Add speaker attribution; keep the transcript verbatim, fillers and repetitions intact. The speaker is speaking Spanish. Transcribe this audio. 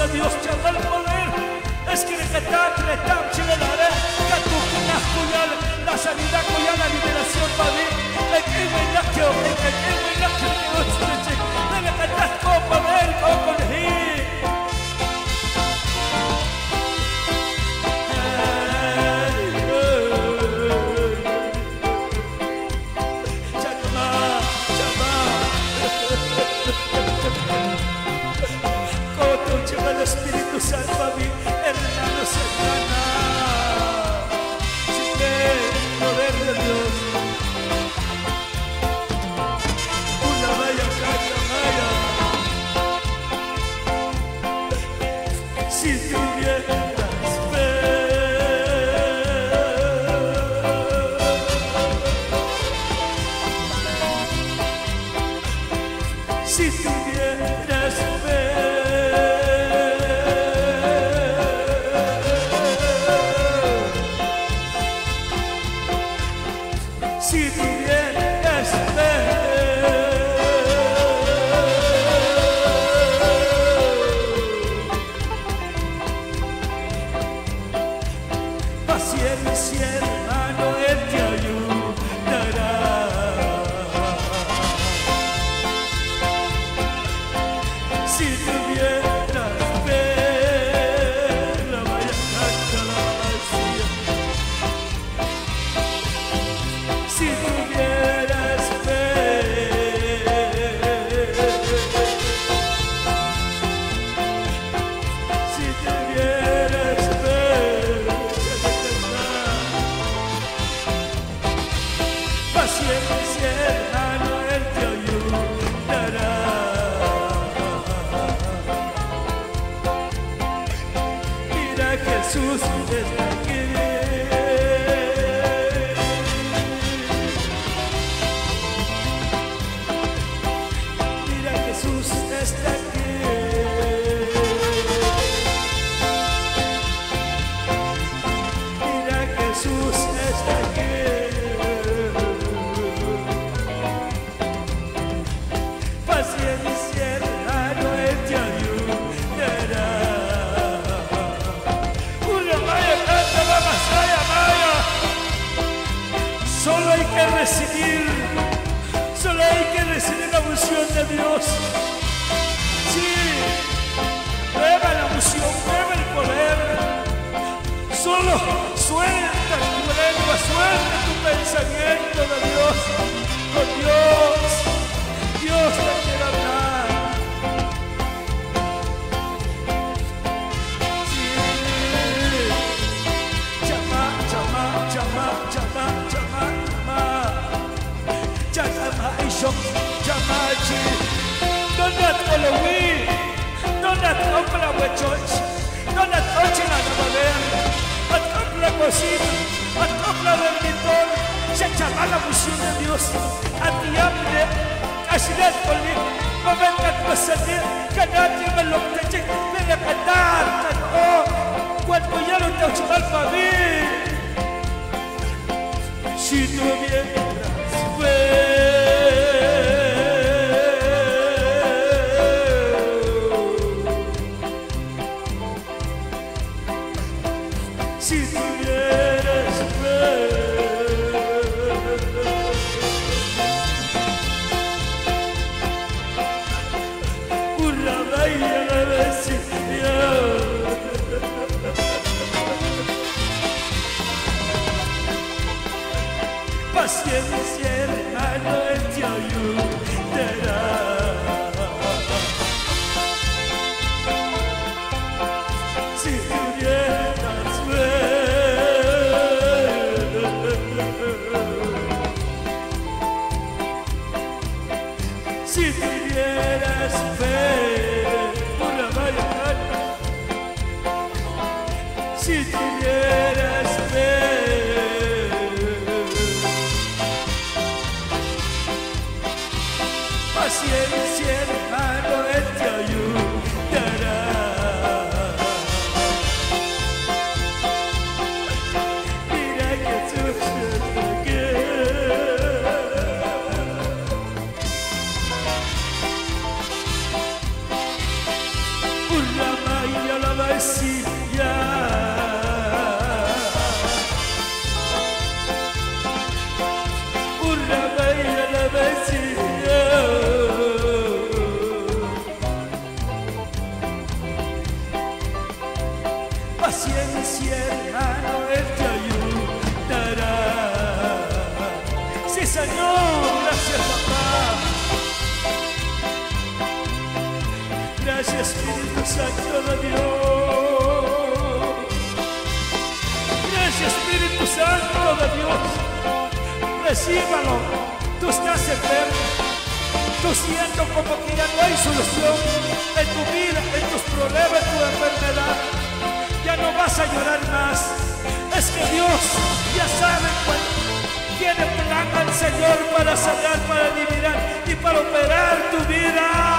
Speaker 1: de Dios, llama el poder. Es que está cretam chilenare, que tu cuyal, la sanidad cuyal, la liberación para mí. El que me la que o el que me la que o este, debe cantar copa ver o con him. El Espíritu Santo a mí, hermanos, hermanas, si cree el poder de Dios, una vaya, calla, vaya, si tuvieras fe, si tuvieras fe. Si tuvieras fe, paciencia, hermano, Él te ayudará. Si tuvieras fe, la vaya a la vacía. Si tuvieras fe, si tuvieras fe, paciencia, hermano, Él te ayudará. Mira, Jesús está aquí. Jesús está aquí. Mira, Jesús está aquí. Paciencia, hermano, Él te ayudará. Una maya, canta la masaya, maya. Solo hay que recibir. Solo hay que recibir la unción de Dios. Sí, prueba la unción, prueba el poder. Solo suelta tu lengua, suelta tu pensamiento de Dios. Con Dios, Dios te quiere hablar. Sí, llama, llama, llama, llama, llama, llama. Llama y yo, llama allí. Donat Halloween, donat compra huechos, donat coche la novela, at compra cocina, at compra dormitorio. Se llama la unción de Dios. A ti hambre, casi le conmigo. Momento que pasaría, que nadie me lo peche, me le cantar, oh, cuando ya no te ocho para mí. Si tuvieras fe. Si tuvieras fe, una vaya la vecina. Paciencia, hermano, Él te ayudará. Si tuvieras fe, si tuvieras fe, una vaya, si tuvieras fe. Mesías. Una bella la Mesías. Paciencia, hermano, Él te ayudará. Sí, Señor, gracias, papá. Gracias, Espíritu Santo de Dios. Gracias, Espíritu Santo de Dios. Recíbalo. Tú estás enfermo. Tú siento como que ya no hay solución en tu vida, en tus problemas, en tu enfermedad. Ya no vas a llorar más. Es que Dios ya sabe cuál tiene plan al Señor para sanar, para eliminar y para operar tu vida.